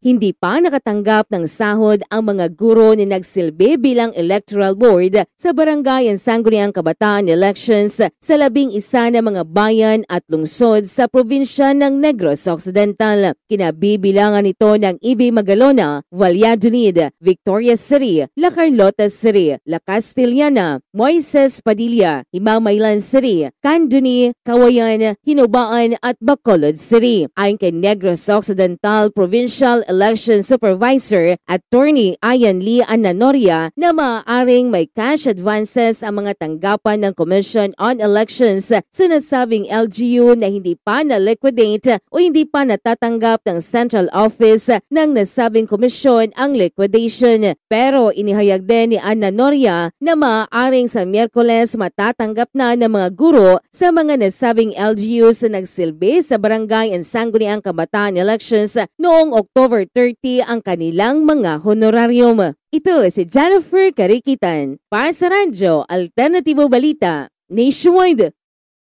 Hindi pa nakatanggap ng sahod ang mga guro ni Nagsilbi bilang electoral board sa barangay at sangguniang kabataan elections sa 11 na mga bayan at lungsod sa probinsya ng Negros Occidental. Kinabibilangan ito ng Ibi Magalona, Valladolid, Victoria City, La Carlota City, La Castillana, Moises Padilla, Himamaylan City, Candoni, Kawayan, Hinubaan at Bacolod City. Ayon kay Negros Occidental Provincial Election Supervisor Attorney Ian Lee Ananoria na maaaring may cash advances ang mga tanggapan ng Commission on Elections sa nasabing LGU na hindi pa na-liquidate o hindi pa natatanggap ng Central Office ng nasabing komisyon ang liquidation. Pero inihayag din ni Ananoria na maaaring sa Miyerkules matatanggap na ng mga guro sa mga nasabing LGU sa nagsilbi sa barangay and sangguniang kabataan elections noong October 30 ang kanilang mga honorarium. Ito si Jennifer Carikitan para sa Radyo Alternatibo Balita Nationwide.